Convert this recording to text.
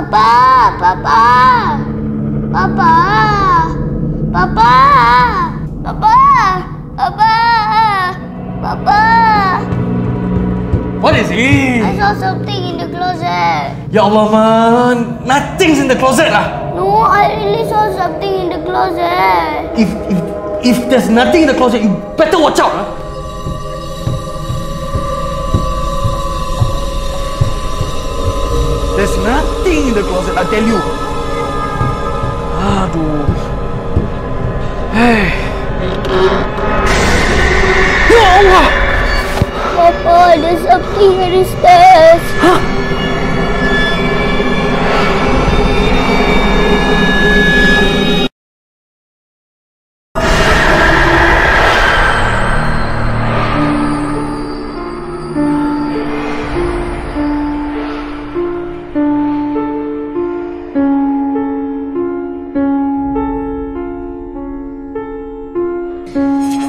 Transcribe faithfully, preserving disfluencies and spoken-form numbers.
Papa, Papa, Papa, Papa, Papa, Papa, Papa. What is it? I saw something in the closet. Ya Allah, man. Nothing's in the closet lah. No, I really saw something in the closet. If, if, if there's nothing in the closet, you better watch out. Huh? There's nothing in the closet, I tell you. Aduh. Hey. Ya Allah! Papa, there's something in the stairs. Huh? Papa.